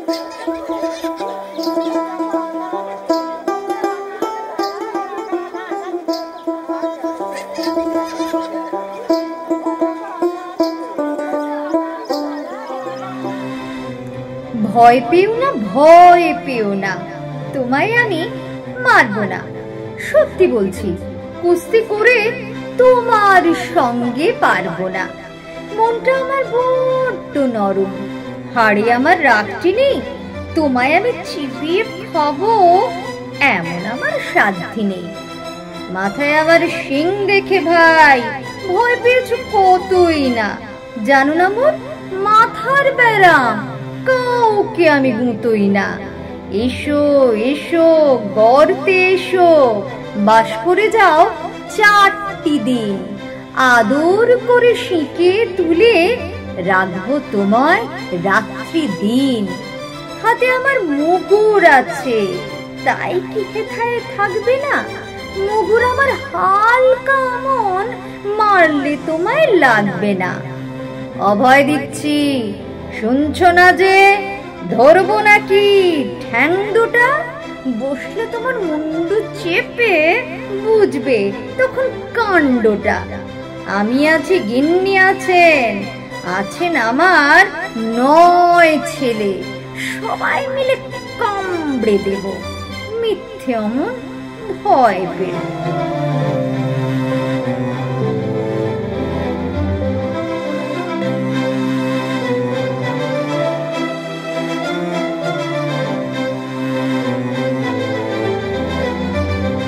ভয় পেও না, ভয় পেও না, তোমায় আমি মারবো না। সত্যি বলছি, কুস্তি করে তোমার সঙ্গে পারবো না। মনটা আমার বড্ড নরম, হাড়ে আমার রাগটি নেই। তোমায় আমি চিবিয়ে খাবো এমন আমার সাধ্যি নেই। মাথায় আবার শিং দেখে ভাই ভয় পেয়েছ কতই না। জানো না মোর মাথার ব্যারাম, কাউকে আমি গুঁতোই না। এসো এসো গর্তে এসো, বাস করে যাও 4টি দিন। আদর করে শিকে তুলে রাখবো তোমায় রাত্রি দিন। হাতে আমার মুগুর আছে, তাই কি হেথায় থাকবে না? মুগুর আমার হালকা মন, মারলে তোমায় লাগবে না। অভয় দিচ্ছি, শুনছো না যে? ধরবো নাকি ঠ্যাং দুটা? বসলে তোমার মুন্ডু চেপে বুঝবে তখন কাণ্ডটা। আমি আছি, গিন্নি আছেন, আছেন আমার 9 ছেলে। সবাই মিলে কামড়ে দেব, মিথ্যে অমন ভয় পেয়ে।